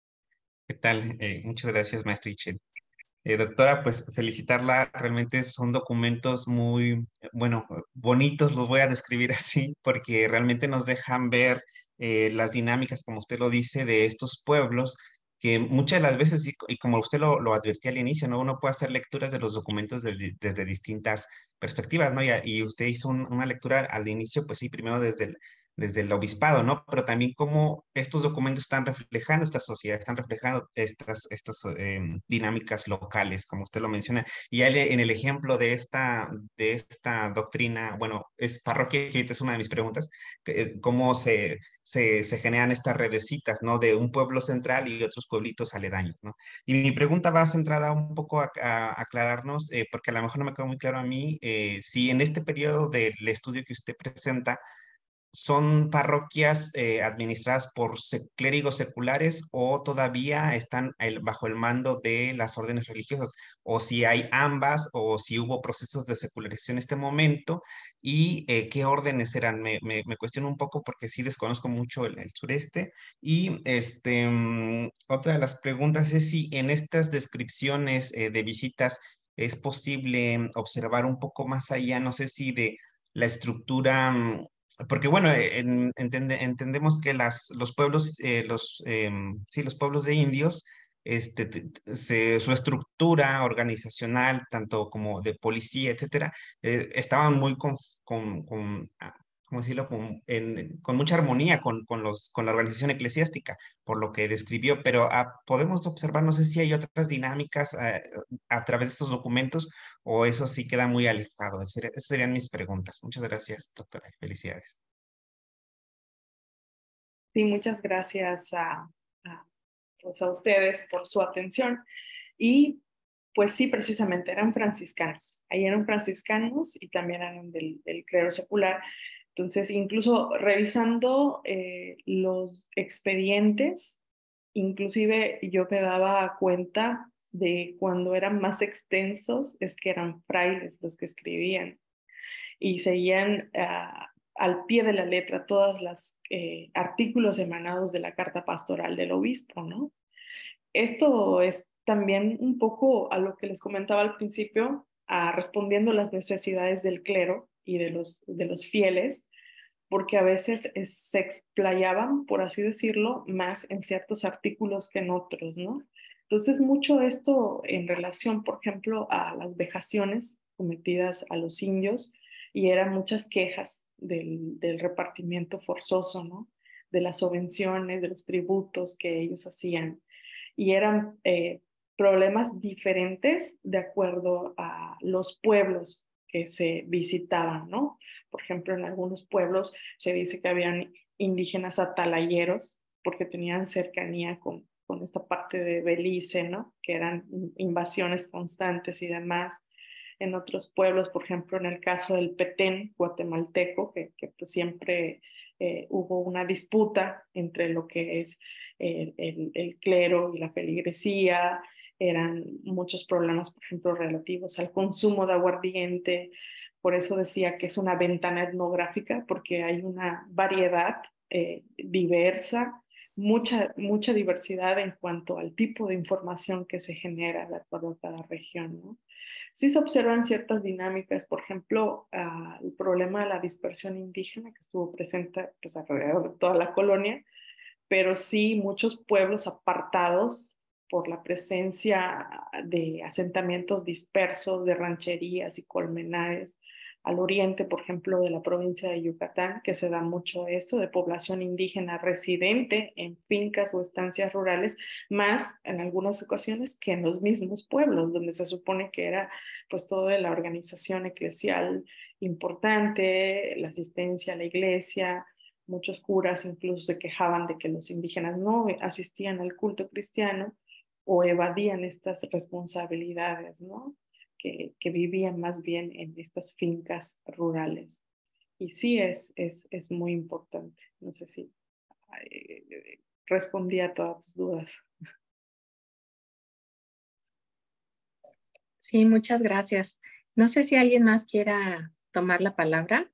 ¿Qué tal? Eh, muchas gracias, maestro Ichel. Eh, doctora, pues felicitarla, realmente son documentos muy, bueno, bonitos, los voy a describir así, porque realmente nos dejan ver eh, las dinámicas, como usted lo dice, de estos pueblos, que muchas de las veces, y, y como usted lo, lo advirtió al inicio, ¿no? Uno puede hacer lecturas de los documentos desde, desde distintas perspectivas, ¿no? Y, y usted hizo un- una lectura al inicio, pues sí, primero desde el, desde el obispado, ¿no? Pero también cómo estos documentos están reflejando esta sociedad, están reflejando estas, estas em, dinámicas locales, como usted lo menciona. Y ya le- en el ejemplo de esta, de esta doctrina, bueno, es parroquia, que ahorita es una de mis preguntas, que, eh, cómo se, se, se generan estas redecitas, ¿no? De un pueblo central y otros pueblitos aledaños, ¿no? Y mi pregunta va centrada un poco a, a aclararnos, eh, porque a lo mejor no me quedó muy claro a mí, eh, si en este periodo del estudio que usted presenta, ¿son parroquias eh, administradas por se- clérigos seculares o todavía están el- bajo el mando de las órdenes religiosas? O si hay ambas o si hubo procesos de secularización en este momento y eh, qué órdenes eran. Me, me, me cuestiono un poco porque sí desconozco mucho el, el sureste. Y este, mm, otra de las preguntas es si en estas descripciones eh, de visitas es posible observar un poco más allá, no sé si de la estructura, mm, porque bueno, eh, en- entende- entendemos que las, los pueblos, eh, los, em, sí, los pueblos de indios, este, te- te- se- su estructura organizacional, tanto como de policía, etcétera, eh, estaban muy con, con, con, ah, ¿cómo decirlo? Con, en- con mucha armonía con, con los, con la organización eclesiástica, por lo que describió, pero ah, podemos observar, no sé si hay otras dinámicas ah, a través de estos documentos o eso sí queda muy alejado. Esas serían esas serían mis preguntas. Muchas gracias, doctora. Felicidades. Sí, muchas gracias a, a, pues a ustedes por su atención. Y pues sí, precisamente eran franciscanos. Ahí eran franciscanos y también eran del, del clero secular. Entonces, incluso revisando eh, los expedientes, inclusive yo me daba cuenta de cuando eran más extensos, es que eran frailes los que escribían y seguían uh, al pie de la letra todos los eh, artículos emanados de la carta pastoral del obispo, ¿no? Esto es también un poco a lo que les comentaba al principio, a respondiendo a las necesidades del clero y de los, de los fieles, porque a veces es, se explayaban, por así decirlo, más en ciertos artículos que en otros, ¿no? Entonces, mucho esto en relación, por ejemplo, a las vejaciones cometidas a los indios, y eran muchas quejas del, del repartimiento forzoso, ¿no? De las subvenciones, de los tributos que ellos hacían y eran eh, problemas diferentes de acuerdo a los pueblos que se visitaban, ¿no? Por ejemplo, en algunos pueblos se dice que habían indígenas atalayeros porque tenían cercanía con, con esta parte de Belice, ¿no? Que eran invasiones constantes y demás. En otros pueblos, por ejemplo, en el caso del Petén guatemalteco, que, que pues siempre eh, hubo una disputa entre lo que es el, el, el clero y la feligresía, eran muchos problemas, por ejemplo, relativos al consumo de aguardiente. Por eso decía que es una ventana etnográfica, porque hay una variedad eh, diversa, mucha, mucha diversidad en cuanto al tipo de información que se genera de acuerdo a cada región, ¿no? Sí se observan ciertas dinámicas, por ejemplo, uh, el problema de la dispersión indígena que estuvo presente pues, alrededor de toda la colonia, pero sí muchos pueblos apartados por la presencia de asentamientos dispersos, de rancherías y colmenares, al oriente, por ejemplo, de la provincia de Yucatán, que se da mucho esto de población indígena residente en fincas o estancias rurales, más en algunas ocasiones que en los mismos pueblos, donde se supone que era pues toda la organización eclesial importante, la asistencia a la iglesia. Muchos curas incluso se quejaban de que los indígenas no asistían al culto cristiano o evadían estas responsabilidades, ¿no? Que, que vivían más bien en estas fincas rurales. Y sí es, es, es muy importante. No sé si eh, respondí a todas tus dudas. Sí, muchas gracias. No sé si alguien más quiera tomar la palabra.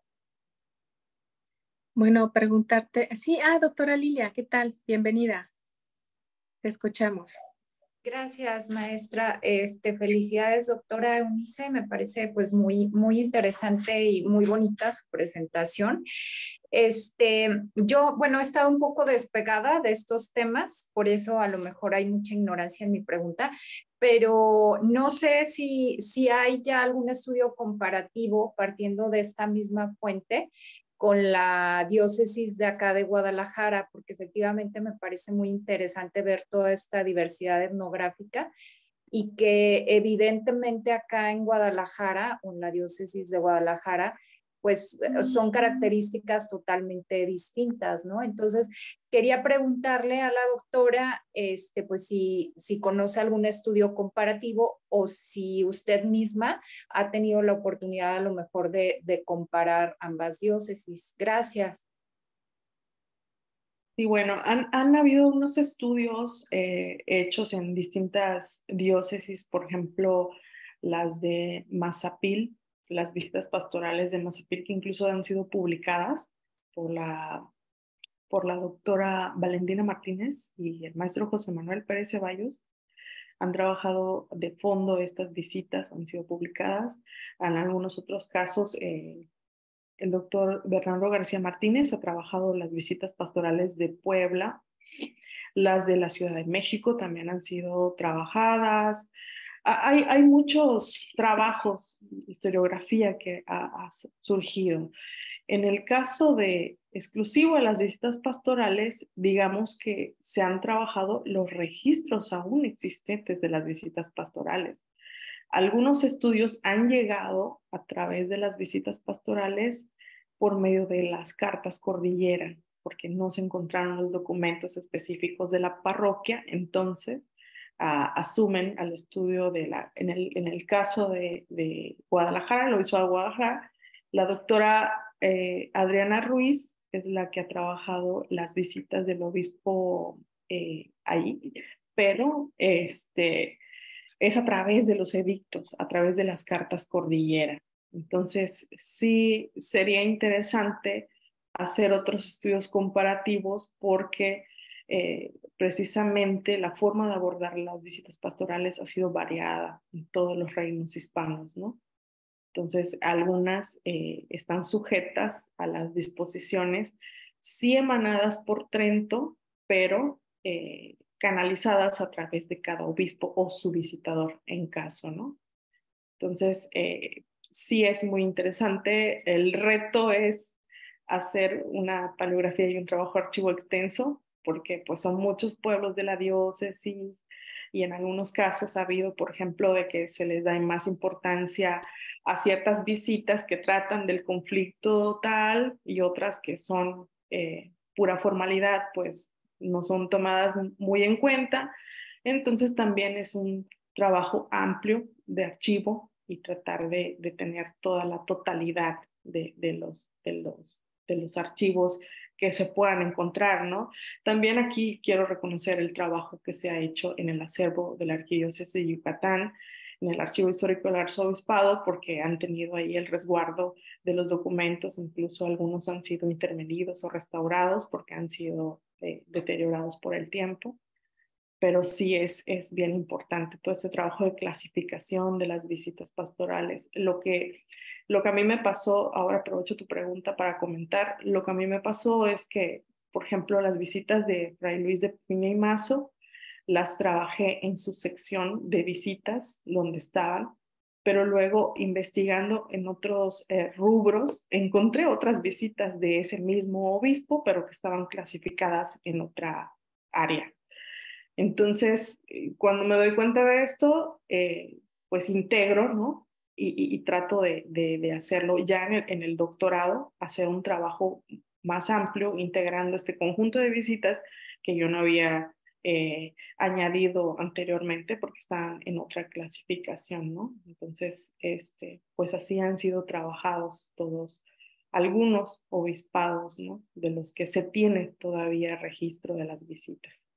Bueno, preguntarte. Sí, ah, doctora Lilia, ¿qué tal? Bienvenida. Te escuchamos. Gracias, maestra. Este, felicidades, doctora Eunice. Me parece pues muy, muy interesante y muy bonita su presentación. Este, yo, bueno, he estado un poco despegada de estos temas, por eso a lo mejor hay mucha ignorancia en mi pregunta, pero no sé si, si hay ya algún estudio comparativo partiendo de esta misma fuente con la diócesis de acá de Guadalajara, porque efectivamente me parece muy interesante ver toda esta diversidad etnográfica y que evidentemente acá en Guadalajara, o en la diócesis de Guadalajara, pues son características totalmente distintas, ¿no? Entonces, quería preguntarle a la doctora, este, pues si, si conoce algún estudio comparativo o si usted misma ha tenido la oportunidad a lo mejor de, de comparar ambas diócesis. Gracias. Sí, bueno, han, han habido unos estudios eh, hechos en distintas diócesis, por ejemplo, las de Mazapil, las visitas pastorales de Mazapil, que incluso han sido publicadas por la, por la doctora Valentina Martínez y el maestro José Manuel Pérez Ceballos. Han trabajado de fondo estas visitas, han sido publicadas. En algunos otros casos, eh, el doctor Bernardo García Martínez ha trabajado las visitas pastorales de Puebla. Las de la Ciudad de México también han sido trabajadas. Hay, hay muchos trabajos, historiografía que ha, ha surgido. En el caso de exclusivo de las visitas pastorales, digamos que se han trabajado los registros aún existentes de las visitas pastorales. Algunos estudios han llegado a través de las visitas pastorales por medio de las cartas cordillera, porque no se encontraron los documentos específicos de la parroquia, entonces uh, asumen al estudio de la, en el, en el caso de, de Guadalajara, lo hizo a Guadalajara, la doctora eh, Adriana Ruiz es la que ha trabajado las visitas del obispo eh, ahí, pero este es a través de los edictos, a través de las cartas cordillera. Entonces, sí sería interesante hacer otros estudios comparativos porque eh, precisamente la forma de abordar las visitas pastorales ha sido variada en todos los reinos hispanos, ¿no? Entonces, algunas eh, están sujetas a las disposiciones, sí emanadas por Trento, pero eh, canalizadas a través de cada obispo o su visitador en caso, ¿no? Entonces, eh, sí es muy interesante. El reto es hacer una paleografía y un trabajo archivo extenso, porque pues son muchos pueblos de la diócesis y en algunos casos ha habido, por ejemplo, de que se les da más importancia a ciertas visitas que tratan del conflicto tal y otras que son eh, pura formalidad, pues no son tomadas muy en cuenta. Entonces también es un trabajo amplio de archivo y tratar de, de tener toda la totalidad de, de, los, de, los, de los archivos que se puedan encontrar, ¿no? También aquí quiero reconocer el trabajo que se ha hecho en el acervo de la Arquidiócesis de Yucatán, en el Archivo Histórico del Arzobispado, porque han tenido ahí el resguardo de los documentos, incluso algunos han sido intervenidos o restaurados porque han sido eh, deteriorados por el tiempo. Pero sí es, es bien importante todo este trabajo de clasificación de las visitas pastorales. Lo que, lo que a mí me pasó, ahora aprovecho tu pregunta para comentar, lo que a mí me pasó es que, por ejemplo, las visitas de Fray Luis de Piña y Mazo, las trabajé en su sección de visitas, donde estaban, pero luego investigando en otros eh, rubros, encontré otras visitas de ese mismo obispo, pero que estaban clasificadas en otra área. Entonces, cuando me doy cuenta de esto, eh, pues integro, ¿no? Y, y, y trato de, de, de hacerlo ya en el, en el doctorado, hacer un trabajo más amplio, integrando este conjunto de visitas que yo no había eh, añadido anteriormente porque estaban en otra clasificación, ¿no? Entonces, este, pues así han sido trabajados todos, algunos obispados, ¿no? De los que se tiene todavía registro de las visitas.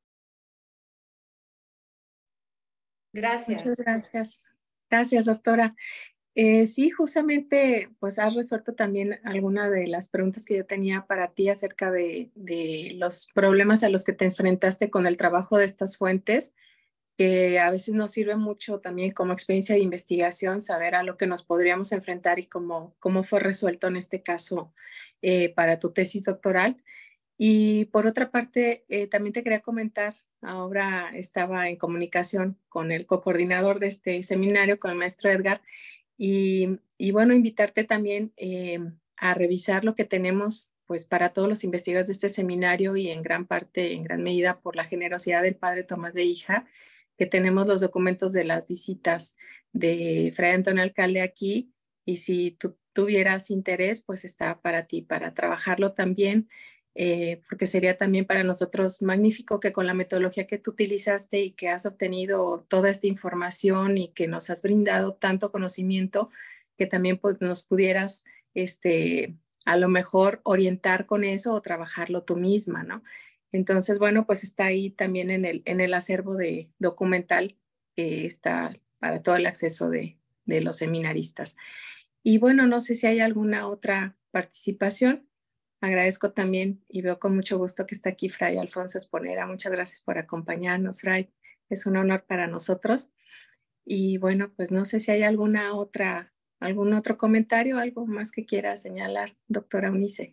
Gracias. Muchas gracias. Gracias, doctora. Eh, sí, justamente, pues has resuelto también alguna de las preguntas que yo tenía para ti acerca de, de los problemas a los que te enfrentaste con el trabajo de estas fuentes, que a veces nos sirve mucho también como experiencia de investigación, saber a lo que nos podríamos enfrentar y cómo, cómo fue resuelto en este caso eh, para tu tesis doctoral. Y por otra parte, eh, también te quería comentar, ahora estaba en comunicación con el co-coordinador de este seminario, con el maestro Edgar, y, y bueno, invitarte también eh, a revisar lo que tenemos pues para todos los investigadores de este seminario y en gran parte, en gran medida por la generosidad del padre Tomás de Híjar, que tenemos los documentos de las visitas de Fray Antonio Alcalde aquí, y si tú tuvieras interés, pues está para ti, para trabajarlo también. Eh, porque sería también para nosotros magnífico que con la metodología que tú utilizaste y que has obtenido toda esta información y que nos has brindado tanto conocimiento, que también pues, nos pudieras este, a lo mejor orientar con eso o trabajarlo tú misma, ¿no? Entonces, bueno, pues está ahí también en el, en el acervo de documental que está para todo el acceso de, de los seminaristas. Y bueno, no sé si hay alguna otra participación. Agradezco también y veo con mucho gusto que está aquí Fray Alfonso Esponera. Muchas gracias por acompañarnos, Fray. Es un honor para nosotros. Y bueno, pues no sé si hay alguna otra, algún otro comentario, algo más que quiera señalar, doctora Eunice.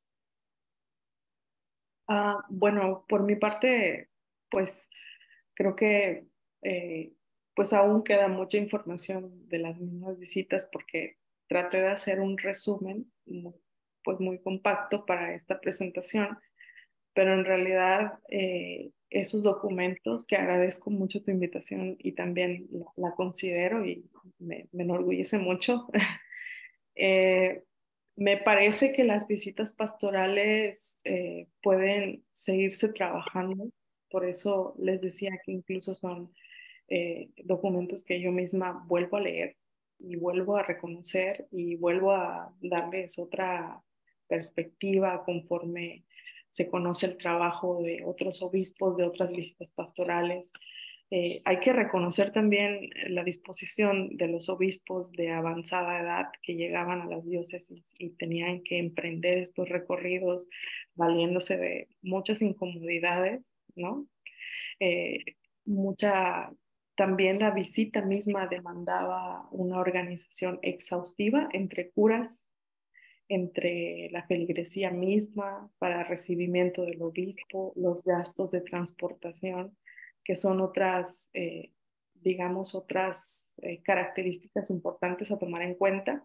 Ah, bueno, por mi parte, pues creo que eh, pues aún queda mucha información de las mismas visitas porque traté de hacer un resumen muy, pues muy compacto para esta presentación, pero en realidad eh, esos documentos, que agradezco mucho tu invitación y también la, la considero y me, me enorgullece mucho, eh, me parece que las visitas pastorales eh, pueden seguirse trabajando, por eso les decía que incluso son eh, documentos que yo misma vuelvo a leer y vuelvo a reconocer y vuelvo a darles otra perspectiva conforme se conoce el trabajo de otros obispos, de otras visitas pastorales. Eh, hay que reconocer también la disposición de los obispos de avanzada edad que llegaban a las diócesis y tenían que emprender estos recorridos valiéndose de muchas incomodidades, ¿no? Eh, mucha, también la visita misma demandaba una organización exhaustiva entre curas, entre la feligresía misma para recibimiento del obispo, los gastos de transportación, que son otras, eh, digamos, otras eh, características importantes a tomar en cuenta,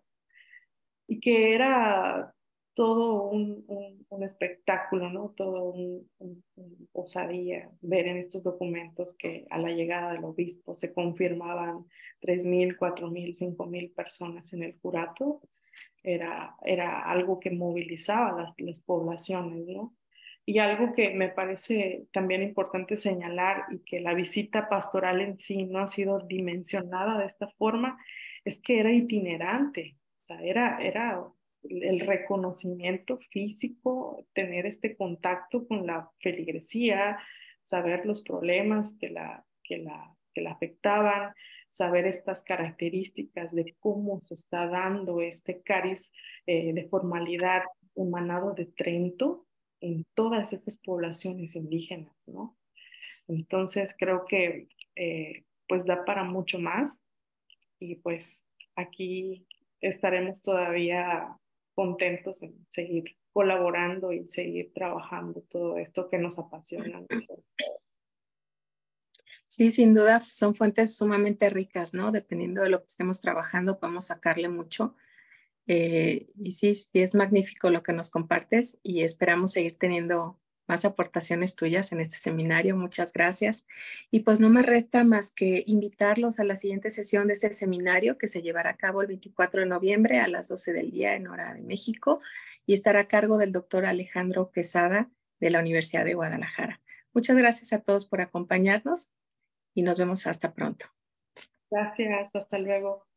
y que era todo un, un, un espectáculo, ¿no? Todo un, un, un osadía ver en estos documentos que a la llegada del obispo se confirmaban tres mil, cuatro mil, cinco mil personas en el curato. Era, era algo que movilizaba las, las poblaciones, ¿no? Y algo que me parece también importante señalar y que la visita pastoral en sí no ha sido dimensionada de esta forma, es que era itinerante, o sea, era, era el reconocimiento físico, tener este contacto con la feligresía, saber los problemas que la, que la, que la afectaban, saber estas características de cómo se está dando este cariz eh, de formalidad humanado de Trento en todas estas poblaciones indígenas, ¿no? Entonces creo que eh, pues da para mucho más y pues aquí estaremos todavía contentos en seguir colaborando y seguir trabajando todo esto que nos apasiona. Sí, sin duda son fuentes sumamente ricas, ¿no? Dependiendo de lo que estemos trabajando, podemos sacarle mucho. Eh, y sí, sí, es magnífico lo que nos compartes y esperamos seguir teniendo más aportaciones tuyas en este seminario. Muchas gracias. Y pues no me resta más que invitarlos a la siguiente sesión de este seminario que se llevará a cabo el veinticuatro de noviembre a las doce del día en hora de México y estará a cargo del doctor Alejandro Quesada de la Universidad de Guadalajara. Muchas gracias a todos por acompañarnos y nos vemos hasta pronto. Gracias, hasta luego.